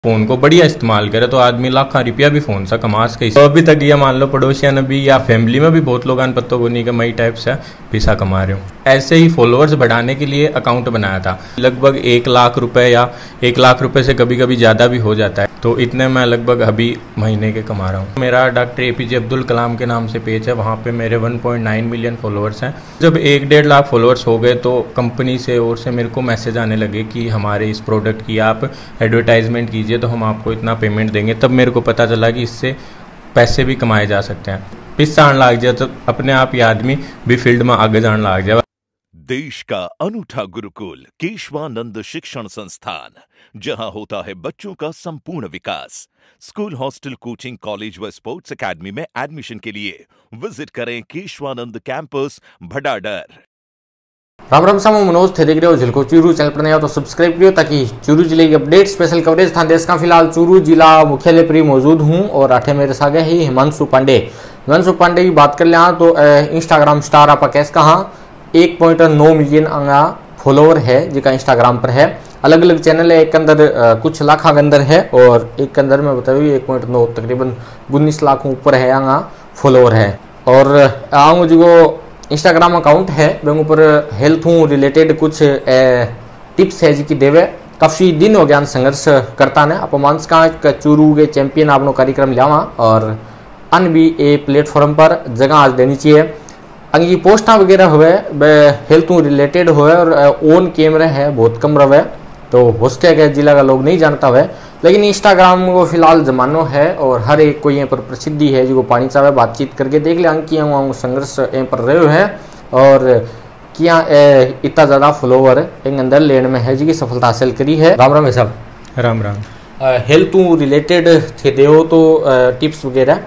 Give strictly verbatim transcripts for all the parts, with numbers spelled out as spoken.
Phone को बढ़िया इस्तेमाल करे तो आदमी लाखों रुपया भी फोन से कमा सके। तो अभी तक ये मान लो पड़ोसिया ने भी या फैमिली में भी बहुत लोगों ने पत्तों को नहीं कि मई टाइप से पैसा कमा रहे हूँ। ऐसे ही फॉलोअर्स बढ़ाने के लिए अकाउंट बनाया था, लगभग एक लाख रुपए या एक लाख रुपए से कभी कभी ज़्यादा भी हो जाता है, तो इतने मैं लगभग अभी महीने के कमा रहा हूँ। मेरा डॉक्टर एपीजे अब्दुल कलाम के नाम से पेज है, वहाँ पे मेरे one point nine million followers हैं। जब एक डेढ़ लाख फॉलोअर्स हो गए तो कंपनी से और से मेरे को मैसेज आने लगे कि हमारे इस प्रोडक्ट की आप एडवर्टाइजमेंट कीजिए तो हम आपको इतना पेमेंट देंगे। तब मेरे को पता चला कि इससे पैसे भी कमाए जा सकते हैं। पिस्सा आने लग जाए तो अपने आप ये आदमी भी फील्ड में आगे जाने लग जाए। देश का अनूठा गुरुकुल केशवानंद शिक्षण संस्थान, जहां होता है बच्चों का संपूर्ण विकास। स्कूल, हॉस्टल, कोचिंग, कॉलेज व स्पोर्ट्स एकेडमी में एडमिशन के लिए विजिट करें केशवानंद कैंपस भडाडर। राम राम सामू मनोज थे, देख रहे हो झलको चूरू। चैनल पर नया हो तो सब्सक्राइब करियो ताकि चूरू जिले की अपडेट स्पेशल कवरेज था देश का। फिलहाल चूरू जिला मुख्यालय पर मौजूद हूँ और आठे मेरे सागे ही हिमांशु पांडे। हिमांशु पांडे की बात कर ले तो इंस्टाग्राम स्टार आप कैस कहा एक पॉइंट नौ मिलियन आंगा फॉलोअर है जिका इंस्टाग्राम पर है। अलग अलग चैनल है, एक अंदर कुछ लाख के अंदर है और एक के अंदर मैं बताऊँ एक पॉइंट नौ तकरीबन उन्नीस लाख ऊपर है आंगा फॉलोअर है। और आऊँ जो इंस्टाग्राम अकाउंट है वे ऊपर हेल्थ हूँ रिलेटेड कुछ टिप्स है जिकी देवे। काफ़ी दिन हो गया संघर्ष करता ने आप मानस का चूरू के चैंपियन आपनो कार्यक्रम लिया और अन्य भी ए प्लेटफॉर्म पर जगह आज देनी चाहिए। अंगी पोस्टा वगैरह हुए हेल्थ रिलेटेड हुए और ओन कैमरे है बहुत कम रहे तो होस्टे के जिला का लोग नहीं जानता हुए, लेकिन इंस्टाग्राम को फिलहाल जमानो है और हर एक को यहाँ पर प्रसिद्धि है जो पानी चाहे बातचीत करके देख ले अंक किया संघर्ष यहाँ पर रहे है और किया इतना ज़्यादा फॉलोवर एक अंदर लेन में है जी सफलता हासिल करी है। राम राम साहब। राम राम। हेल्थ रिलेटेड थे देव तो टिप्स वगैरह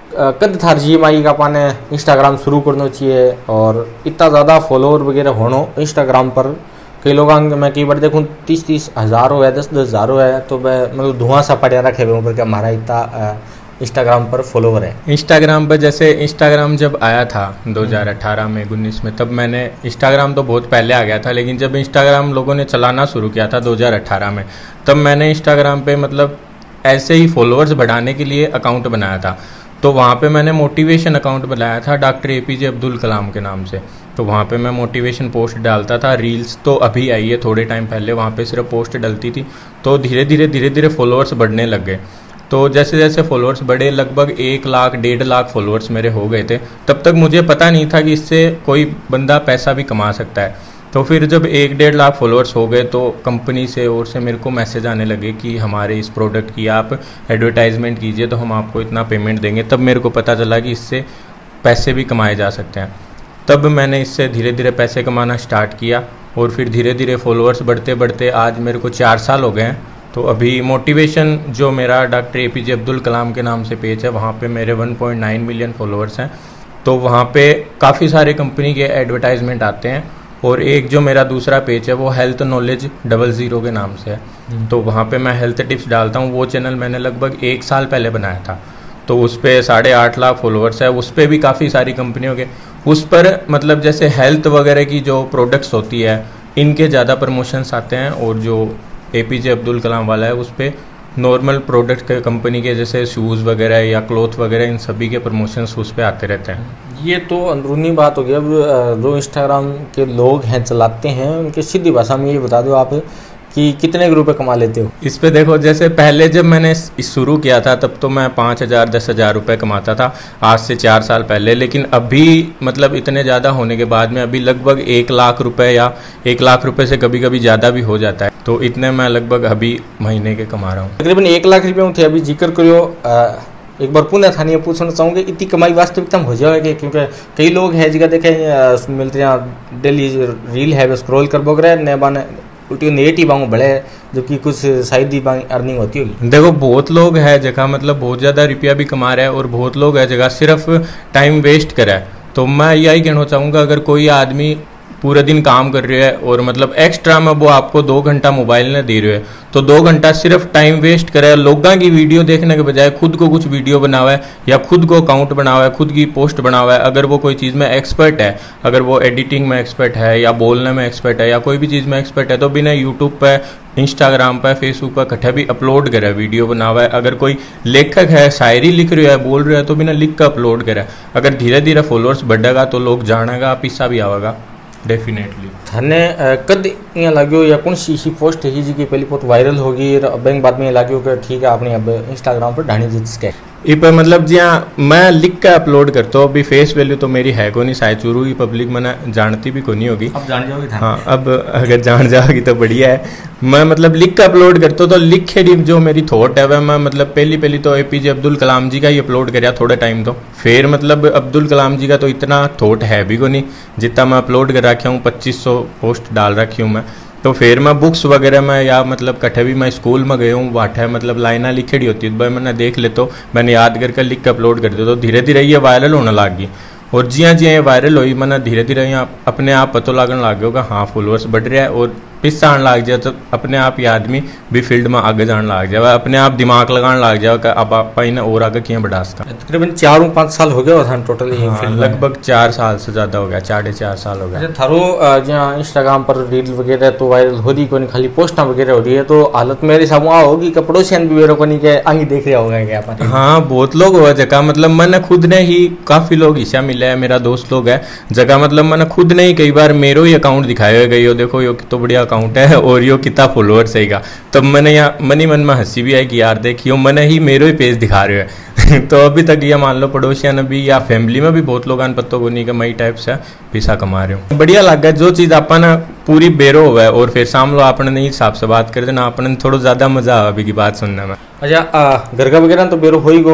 कद थार जी माई का पाने इंस्टाग्राम शुरू करना चाहिए और इतना ज़्यादा फॉलोअर वगैरह होना इंस्टाग्राम पर कई लोग मैं कई बार देखूँ तीस तीस हज़ारों है दस दस हज़ारों है तो मैं मतलब धुआं सा पड़ा रखे हुए ऊपर क्या हमारा इतना इंस्टाग्राम पर फॉलोअर है। इंस्टाग्राम पर जैसे इंस्टाग्राम जब आया था दो हज़ार अठारह में उन्नीस में, तब मैंने इंस्टाग्राम तो बहुत पहले आ गया था, लेकिन जब इंस्टाग्राम लोगों ने चलाना शुरू किया था दो हज़ार अठारह में, तब मैंने इंस्टाग्राम पे मतलब ऐसे ही फॉलोअर्स बढ़ाने के लिए अकाउंट बनाया था। तो वहाँ पे मैंने मोटिवेशन अकाउंट बनाया था डॉक्टर एपीजे अब्दुल कलाम के नाम से। तो वहाँ पे मैं मोटिवेशन पोस्ट डालता था, रील्स तो अभी आई है थोड़े टाइम पहले, वहाँ पे सिर्फ पोस्ट डलती थी। तो धीरे धीरे धीरे धीरे फॉलोअर्स बढ़ने लग गए। तो जैसे जैसे फॉलोअर्स बढ़े लगभग एक लाख डेढ़ लाख फॉलोअर्स मेरे हो गए थे। तब तक मुझे पता नहीं था कि इससे कोई बंदा पैसा भी कमा सकता है। तो फिर जब एक डेढ़ लाख फॉलोअर्स हो गए तो कंपनी से और से मेरे को मैसेज आने लगे कि हमारे इस प्रोडक्ट की आप एडवर्टाइजमेंट कीजिए तो हम आपको इतना पेमेंट देंगे। तब मेरे को पता चला कि इससे पैसे भी कमाए जा सकते हैं। तब मैंने इससे धीरे धीरे पैसे कमाना स्टार्ट किया और फिर धीरे धीरे फॉलोअर्स बढ़ते बढ़ते आज मेरे को चार साल हो गए हैं। तो अभी मोटिवेशन जो मेरा डॉक्टर एपीजे अब्दुल कलाम के नाम से पेज है वहाँ पे मेरे one point nine million followers हैं। तो वहाँ पे काफ़ी सारे कंपनी के एडवर्टाइजमेंट आते हैं और एक जो मेरा दूसरा पेज है वो हेल्थ नॉलेज डबल ज़ीरो के नाम से है। तो वहाँ पे मैं हेल्थ टिप्स डालता हूँ। वो चैनल मैंने लगभग एक साल पहले बनाया था, तो उस पर साढ़े आठ लाख फॉलोअर्स है। उस पर भी काफ़ी सारी कंपनियों के उस पर मतलब जैसे हेल्थ वगैरह की जो प्रोडक्ट्स होती है इनके ज़्यादा प्रमोशंस आते हैं और जो एपीजे अब्दुल कलाम वाला है उस पर नॉर्मल प्रोडक्ट के कंपनी के जैसे शूज़ वगैरह या क्लॉथ वगैरह इन सभी के प्रमोशंस उस पर आते रहते हैं। ये तो अंदरूनी बात हो गई। अब जो इंस्टाग्राम के लोग हैं चलाते हैं उनकी सीधी भाषा में ये बता दो आप कि कितने रुपए कमा लेते हो इस पे। देखो जैसे पहले जब मैंने इस शुरू किया था तब तो मैं पाँच हज़ार दस हज़ार रुपये कमाता था आज से चार साल पहले, लेकिन अभी मतलब इतने ज़्यादा होने के बाद में अभी लगभग एक लाख रुपए या एक लाख रुपए से कभी कभी ज़्यादा भी हो जाता है। तो इतने मैं लगभग अभी महीने के कमा रहा हूँ। तकरीबन एक लाख रुपये थे। अभी जिक्र करियो एक बार पुनः थानी पूछना चाहूँगे इतनी कमाई वास्तविकता में हो जाएगी, क्योंकि कई लोग हैं जिसका देखे मिलते हैं डेली रील है स्क्रॉल कर बोग रहे नए बाने उल्टी नेटिव बांग बड़े जो कि कुछ शायद ही अर्निंग होती होगी। देखो बहुत लोग है जगह मतलब बहुत ज़्यादा रुपया भी कमा रहे हैं और बहुत लोग है जगह सिर्फ टाइम वेस्ट करे। तो मैं यही कहना चाहूँगा अगर कोई आदमी पूरे दिन काम कर रहे हैं और मतलब एक्स्ट्रा में वो आपको दो घंटा मोबाइल ने दे रहे हैं, तो दो घंटा सिर्फ टाइम वेस्ट करे लोगों की वीडियो देखने के बजाय खुद को कुछ वीडियो बनावा है या खुद को अकाउंट बनावा है, खुद की पोस्ट बनावा है। अगर वो कोई चीज़ में एक्सपर्ट है, अगर वो एडिटिंग में एक्सपर्ट है या बोलने में एक्सपर्ट है या कोई भी चीज़ में एक्सपर्ट है, तो बिना यूट्यूब पे, इंस्टाग्राम पे, फेसबुक पे कट्ठे भी अपलोड करे, वीडियो बनावा है। अगर कोई लेखक है, शायरी लिख रहा है, बोल रहा है, तो बिना लिख कर अपलोड करे। अगर धीरे धीरे फॉलोअर्स बढ़ेगा तो लोग जानेगा, पिस्सा भी आवेगा डेफिनेटली। थाने कद यहाँ लाग्यो या कौन सी सी पोस्ट है जी की पहली बहुत वायरल होगी और बैंक बाद में लाग्यो कि ठीक है आपने अब इंस्टाग्राम पर ढाणी जिस के ये पर मतलब जी हाँ मैं लिख कर अपलोड करता हूँ। अभी फेस वैल्यू तो मेरी है को नहीं, शायद चूरू की पब्लिक मैंने जानती भी को नहीं होगी। अब जान जाओगी। हाँ, अब अगर जान जाओगी तो बढ़िया है। मैं मतलब लिख कर अपलोड करता हूँ, तो लिखे जो मेरी थॉट है वह मैं मतलब पहली पहली तो एपीजे अब्दुल कलाम जी का ही अपलोड कराया थोड़े टाइम, तो फिर मतलब अब्दुल कलाम जी का तो इतना थॉट है भी को नहीं जितना मैं अपलोड कर रखा हूँ। पच्चीस सौ पोस्ट डाल रखी हूँ मैं। तो फिर मैं बुक्स वगैरह में या मतलब कट्ठे भी मैं स्कूल में गए हूँ, वाठे मतलब लाइना लिखेड़ी होती है, भाई मैंने देख ले तो मैंने याद करके लिख के अपलोड कर दिया। तो धीरे धीरे ये वायरल होने लग गई और जिया जिया ये वायरल हुई मैंने धीरे धीरे यहाँ अपने आप पता लगने लग गया होगा हाँ फॉलोअर्स बढ़ रहा है और पिस्सा आने लग जाए, तो अपने आप ये आदमी भी फील्ड में आगे जाने लग जाए, अपने आप दिमाग लगाने लग जाए कि अब आप इन्हें और आगे क्यों बढ़ा सकता। तकरीबन चार पाँच साल हो गया था टोटल। हाँ, लगभग चार साल से ज़्यादा हो गया, साढ़े चार साल हो गया। थारो जहाँ इंस्टाग्राम पर रील वगैरह तो वायरल हो रही कोनी, खाली पोस्टा वगैरह हो रही है, तो हालत मेरे हिसाब में होगी कि पड़ोसियन भी वेरो कोनी के आगे देख रहा होगा क्या अपन। हाँ, बहुत लोग हुआ जगह मतलब मैंने खुद ने ही काफ़ी लोग हिस्सा मिला है, मेरा दोस्त लोग है जगह मतलब मैंने खुद ने ही कई बार मेरो ही अकाउंट दिखाया गई हो, देखो यो कितना बढ़िया अकाउंट है और यो कितना फॉलोअर्स है। तब मैंने यहाँ मनी मन में हंसी भी आई कि यार देखियो मैंने ही मेरो ही पेज दिखा रहे है। तो अभी तक ये मान लो पड़ोसियां भी या फैमिली में भी बहुत लोग पत्तों को नहीं मई टाइप से पैसा कमा रहे हो। बढ़िया लग गया जो चीज़ अपन पूरी बेरो हुआ है और फिर सामलो आपने नहीं हिसाब से बात कर देना, अपने थोड़ा ज़्यादा मजा आवा अभी की बात सुनने में। अच्छा, घर का वगैरह तो बेरो हो ही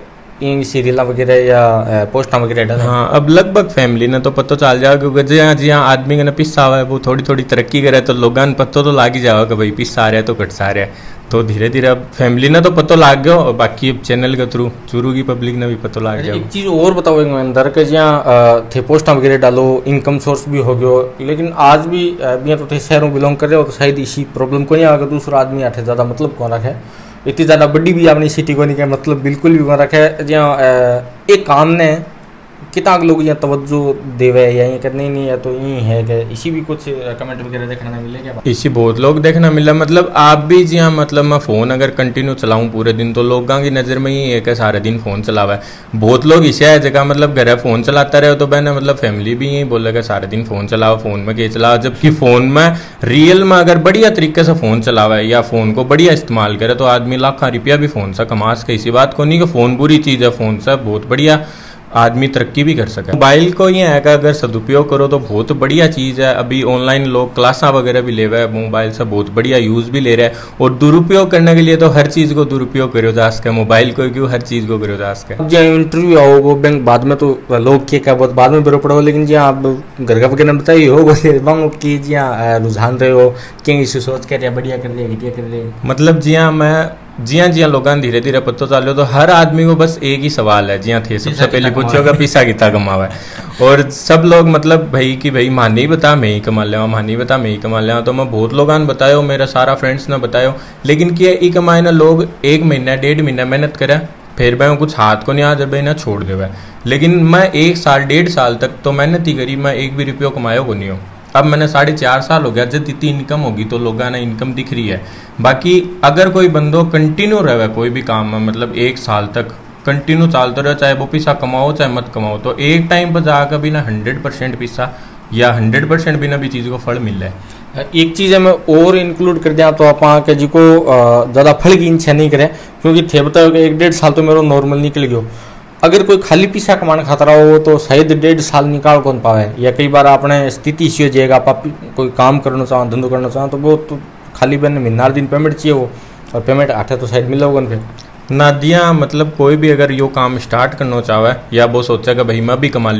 गए सीरियल वगैरह या पोस्टा वगैरह। हाँ, अब लगभग फैमिली ने तो पता चल जाएगा क्योंकि जहाँ जहाँ आदमी का पिस्सा हुआ है वो थोड़ी थोड़ी तरक्की करे तो लोगों ने पता तो लाग ही जाएगा कि भाई पिस्सा आ रहा है तो कट सा रहा है। तो धीरे धीरे अब फैमिली ने तो पता लाग गया और बाकी अब चैनल के थ्रू चूरू की पब्लिक ने भी पता लाग गया। एक चीज़ और बताओ अंदर के जहाँ थे पोस्टा वगैरह डालो इनकम सोर्स भी हो गया, लेकिन आज भी भी तो थे शहरों बिलोंग कर रहे हो तो शायद इसी प्रॉब्लम को नहीं आगे दूसरा आदमी आठे ज़्यादा मतलब कौन रखे इतनी ज़्यादा बड़ी भी अपनी सिटी को नहीं कहे मतलब बिल्कुल भी कौन रखे जहाँ एक काम ने कितना लोग यहाँ तवज्जो देवे या ये करने नहीं है तो यही है कि इसी भी कुछ कमेंट वगैरह देखने में मिले क्या? इसी बहुत लोग देखना मिला मतलब आप भी जी हाँ मतलब मैं फ़ोन अगर कंटिन्यू चलाऊं पूरे दिन तो लोगों की नज़र में ही है कि सारे दिन फ़ोन चलावा है। बहुत लोग इसे है जगह मतलब घर फ़ोन चलाता रहे तो मैंने मतलब फैमिली भी यही बोलेगा सारे दिन फ़ोन चलाओ, फ़ोन में क्या चलाओ, जबकि फ़ोन में रियल में अगर बढ़िया तरीके से फ़ोन चलावा है या फ़ोन को बढ़िया इस्तेमाल करे तो आदमी लाखों रुपया भी फ़ोन से कमा सके। इसी बात को नहीं कि फ़ोन बुरी चीज़ है, फ़ोन से बहुत बढ़िया आदमी तरक्की भी कर सके। मोबाइल को ये है कि अगर सदुपयोग करो तो बहुत बढ़िया चीज़ है। अभी ऑनलाइन लोग क्लासा वगैरह भी ले रहे हैं, मोबाइल से बहुत बढ़िया यूज़ भी ले रहे हैं और दुरुपयोग करने के लिए तो हर चीज़ को दुरुपयोग करो जा सके, मोबाइल को क्यों हर चीज़ को करो जा सके। अब जो इंटरव्यू आओगे बैंक बाद में तो लोग क्या क्या बहुत बाद में बरो पड़ो, लेकिन जी आप घर का वगैरह बताइए हो कि जी हाँ रुझान रहे हो क्या इसे सोच कर बढ़िया कर रहे घटिया कर रहे मतलब जी हाँ मैं जी हाँ जी हाँ लोगों धीरे धीरे पता चल रहा तो हर आदमी को बस एक ही सवाल है जी हाँ थे सबसे पहले पूछोगा पैसा कितना कमावा है और सब लोग मतलब भाई कि भाई मान नहीं बता मैं ही कमा लिया, मान नहीं बता मैं ही कमा लिया। तो मैं बहुत लोगों ने बताया, मेरा सारा फ्रेंड्स ने बताया, लेकिन क्या ई कमाए ना लोग एक महीना डेढ़ महीना मेहनत करे फिर मैं कुछ हाथ को नहीं आ जब ना छोड़ देवे। लेकिन मैं एक साल डेढ़ साल तक तो मेहनत ही करी, मैं एक भी रुपये कमाया को नहीं हो। अब मैंने साढ़े चार साल हो गया, जब इतनी इनकम होगी तो लोगों ने इनकम दिख रही है। बाकी अगर कोई बंदो कंटिन्यू रहे कोई भी काम में मतलब एक साल तक कंटिन्यू चलते रहे, चाहे वो पैसा कमाओ चाहे मत कमाओ, तो एक टाइम पर जाकर भी ना हंड्रेड परसेंट पैसा या हंड्रेड परसेंट बिना भी चीज़ को फल मिल रहा है। एक चीज़ है मैं और इंक्लूड कर दिया तो आप के जी को ज़्यादा फल की इच्छा नहीं करें, क्योंकि थे बताओ कि एक डेढ़ साल तो मेरा नॉर्मल निकल गया। अगर कोई खाली पैसा कमाने खातर हो तो शायद डेढ़ साल निकाल कौन पावे, या कई बार आपने स्थिति इसी हो जाएगा आप कोई काम करना चाहो धंधो करना चाहो तो वो तो खाली बने महीना दिन पेमेंट चाहिए हो और पेमेंट आठे तो शायद मिला होगा फिर ना दिया। मतलब कोई भी अगर यो काम स्टार्ट करना चाहे या वो सोचा कि भाई मैं भी कमा लूँ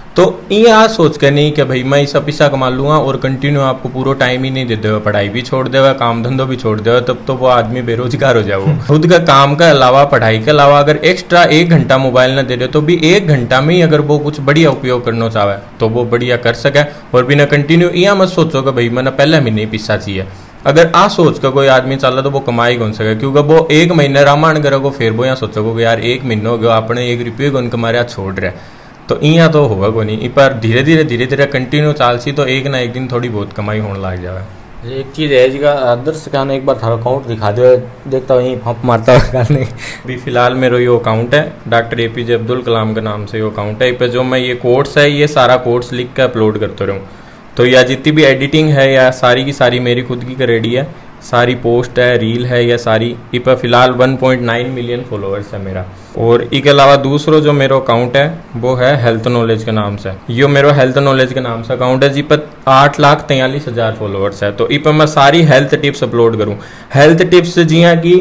तो ये आ सोच के नहीं कि भाई मैं ऐसा पैसा कमा लूँगा और कंटिन्यू आपको पूरा टाइम ही नहीं देते हुए, पढ़ाई भी छोड़ दे हुए, काम धंधो भी छोड़ दे हुए, तब तो वो आदमी बेरोजगार हो जाए। खुद का काम के अलावा, पढ़ाई के अलावा अगर एक्स्ट्रा एक घंटा मोबाइल ना दे रहे तो भी एक घंटा में ही अगर वो कुछ बढ़िया उपयोग करना चाहे तो वो बढ़िया कर सके। और बिना कंटिन्यू यह मत सोचो कि भाई मैंने पहले महीने ही पैसा चाहिए। अगर आ सोच कर कोई आदमी चला तो वो कमाई कौन सके, क्योंकि वो एक महीने रामायण करोगे फिर वो यहाँ सोचोगे यार एक महीने हो गया अपने एक रुपये को कमाया छोड़ रहे, तो यहाँ तो होगा को नहीं। पर धीरे धीरे धीरे धीरे कंटिन्यू चालसी तो एक ना एक दिन थोड़ी बहुत कमाई होने लग जाए। एक चीज़ है जिसका दर्शक ने एक बार थारा अकाउंट दिखा दो, देखता हूँ फंप मारता हुआ नहीं। अभी फिलहाल मेरा ये अकाउंट है, डॉक्टर एपीजे अब्दुल कलाम के नाम से ये अकाउंट है। इस पर जो मैं ये कोर्स है ये सारा कोर्स लिख कर अपलोड करते रहूँ, तो या जितनी भी एडिटिंग है या सारी की सारी मेरी खुद की रेडी है, सारी पोस्ट है, रील है, या सारी इस पर फिलहाल one point nine million followers है मेरा। और इसके अलावा दूसरा जो मेरा अकाउंट है वो है हेल्थ नॉलेज के नाम से, यो मेरा हेल्थ नॉलेज के नाम से अकाउंट है, जिस पर आठ लाख तैयलीस हजार फॉलोअर्स है। तो इस पर मैं सारी हेल्थ टिप्स अपलोड करूँ। हेल्थ टिप्स जियाँ की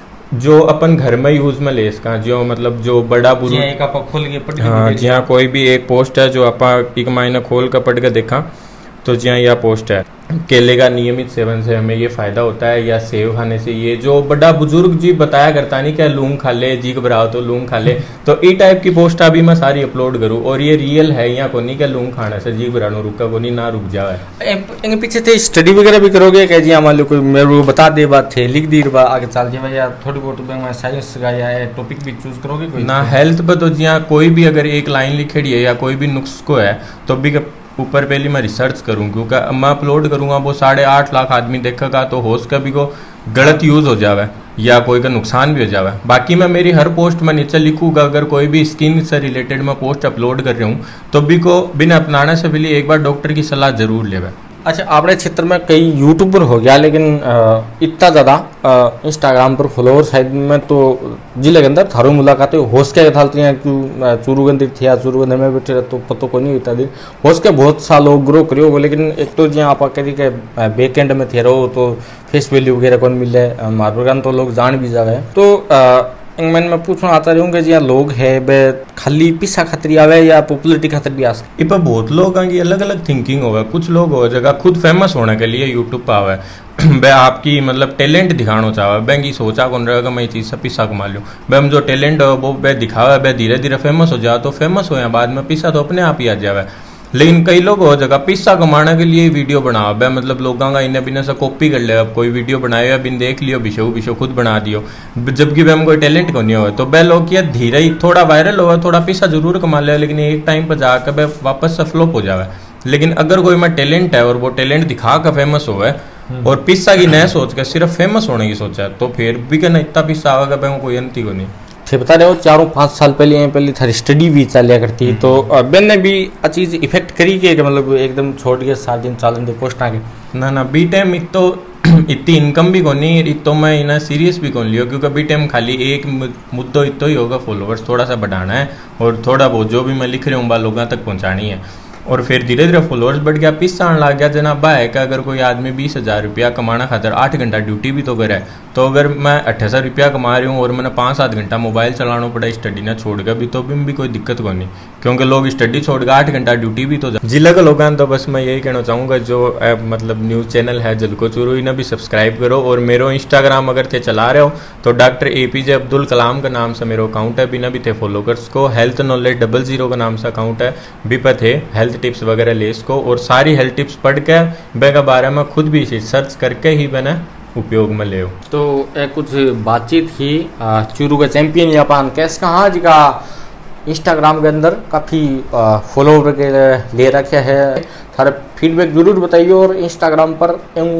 जो अपन घर में यूज में ले सका, जो मतलब जो बड़ा बुजुर्ग खोल के हाँ जिहाँ कोई भी एक पोस्ट है जो आप एक महीना खोल कर पढ़ के देखा, तो जी हाँ यह पोस्ट है, केले का नियमित सेवन से हमें ये फायदा होता है, या सेव खाने से ये जो बड़ा बुजुर्ग जी बताया करता नहीं क्या लूंग खा ले, जी घबराओ तो लूंग खा ले, तो ई टाइप की पोस्ट अभी मैं सारी अपलोड करूँ। और ये रियल है, यहाँ को नहीं क्या लूंग खाने से जी घबरानो रुका को नहीं ना रुक जाए। पीछे थे स्टडी वगैरह भी करोगे क्या जी? मान लो कोई मेरे को बता दे बात थे लिख दी बा आगे चल जाए, या थोड़ी बहुत साइंस का या टॉपिक भी चूज करोगे कोई ना? हेल्थ पर तो जी हाँ कोई भी अगर एक लाइन लिखेड़ी है या कोई भी नुस्खो है तो भी ऊपर पहले मैं रिसर्च करूँ, क्योंकि मैं अपलोड करूँगा वो साढ़े आठ लाख आदमी देखेगा, तो हो सका भी को गलत यूज़ हो जावे या कोई का नुकसान भी हो जावे। बाकी मैं मेरी हर पोस्ट में नीचे लिखूँगा, अगर कोई भी स्किन से रिलेटेड मैं पोस्ट अपलोड कर रही हूँ तो भी को बिना अपनाने से पहले एक बार डॉक्टर की सलाह जरूर लेवे। अच्छा, अपने क्षेत्र में कई यूट्यूबर हो गया, लेकिन इतना ज़्यादा इंस्टाग्राम पर फॉलोअर साइड में तो जिले के अंदर थारो मुलाकातें होश के थालती हैं क्यों चूरूगंदी थी या चूरूगंदी में बैठे तो पतो को नहीं होता दिन होश के बहुत सा लोग ग्रो करियो, लेकिन एक तो जी आप करी के बैक एंड में थे रहो तो फेस वैल्यू वगैरह कौन मिले मारगान तो लोग जान भी जावे। तो मैंने मैं पूछना आता रहूँ कि जी लोग है बे खाली पैसा खातिर आवे या पॉपुलरिटी खातिर भी आ सकते? इस पर बहुत लोग हैं कि अलग अलग थिंकिंग होगा। कुछ लोग हो जगह खुद फेमस होने के लिए यूट्यूब पर आवे, वह आपकी मतलब टैलेंट दिखाना चाहे, बैंक की सोचा कौन रहेगा मैं ये चीज़ से पैसा कमा लूँ, वह हम जो टैलेंट हो वो वह दिखावा, वह धीरे धीरे फेमस हो जाए, तो फेमस हो या बाद में पैसा तो अपने आप ही आ जाए। लेकिन कई लोग हो जगह पैसा कमाने के लिए वीडियो बनाओ, वह मतलब लोगों का इन्हें बिना से कॉपी कर ले, अब कोई वीडियो बनाए बिन देख लियो बिशो बिशो खुद बना दियो, जबकि वह कोई टैलेंट को नहीं हो, तो वह लोग क्या धीरे ही थोड़ा वायरल हो थोड़ा पैसा जरूर कमा ले, लेकिन एक टाइम पर जाकर वह वापस से फ्लॉप हो जाए। लेकिन अगर कोई में टैलेंट है और वो टैलेंट दिखा कर फेमस हो और पैसा की न सोच कर सिर्फ फेमस होने की सोचा है, तो फिर भी कहना इतना पैसा आवेगा वह कोई अंति को नहीं। थे बता रहे हो चारों पाँच साल पहले पहले थारी स्टडी भी चलिया करती, तो बेन ने भी आ चीज इफेक्ट करी के मतलब एकदम छोड़ के सात दिन चार दिन पोस्ट आगे ना ना बी टाइम इत तो इतनी इनकम भी कोनी, इत तो मैं इन्हें सीरियस भी कौन लियो, क्योंकि बी टाइम खाली एक मुद्दों इतो ही होगा, फॉलोअर्स थोड़ा सा बढ़ाना है और थोड़ा बहुत जो भी मैं लिख रहा हूँ बाल लोगों तक पहुँचानी है, और फिर धीरे धीरे फॉलोअर्स बढ़ गया, पैसा आने लग गया। जनाब है कि अगर कोई आदमी बीस हज़ार रुपया कमाना खातर आठ घंटा ड्यूटी भी तो करे, तो अगर मैं अट्ठाईस रुपया कमा रही हूँ और मैंने पाँच सात घंटा मोबाइल चलाना पड़ा स्टडी ना छोड़ कर भी, तो भी, भी कोई दिक्कत को नहीं, क्योंकि लोग स्टडी छोड़ कर आठ घंटा ड्यूटी भी तो जिले के लोग हैं। तो बस मैं यही कहना चाहूँगा जो आ, मतलब न्यूज़ चैनल है जलको चूरू इन्हें भी सब्सक्राइब करो, और मेरा इंस्टाग्राम अगर थे चला रहे हो तो doctor A P J Abdul Kalam का नाम से मेरा अकाउंट है, बिना भी थे फॉलोअर्स को हेल्थ नॉलेज डबल जीरो का नाम से अकाउंट है, भी पे थे हेल्थ टिप्स वगैरह ले को, और सारी हेल्थ टिप्स पढ़ के वे के बारे में खुद भी सर्च करके ही मैंने उपयोग में ले। तो एक कुछ बातचीत ही चूरू का चैंपियन जापान कैस कहाँ जी का इंस्टाग्राम के अंदर काफ़ी फॉलोवर के ले रखे है, सारे फीडबैक जरूर बताइए, और इंस्टाग्राम पर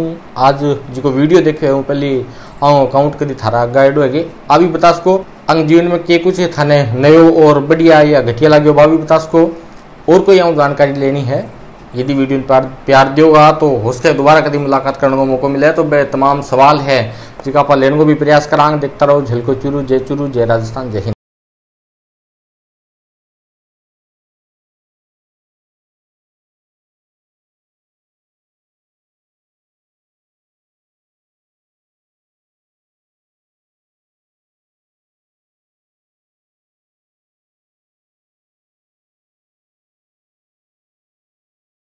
आज जो वीडियो देखे हूँ पहले आऊँ अकाउंट करी थारा गाइड होगी अभी बता सको अंग जीवन में के कुछ थाने नयो और बढ़िया या घटिया लगे वो भी बता सको, और कोई आऊँ जानकारी लेनी है यदि वीडियो प्यार प्यार दोगा तो हो सके दोबारा कभी मुलाकात करने को मौका मिले, तो बे तमाम सवाल है जिसका आप लेने को भी प्रयास करांगे। देखता रहो झलको चूरू, जय चूरू, जय राजस्थान, जय हिंद।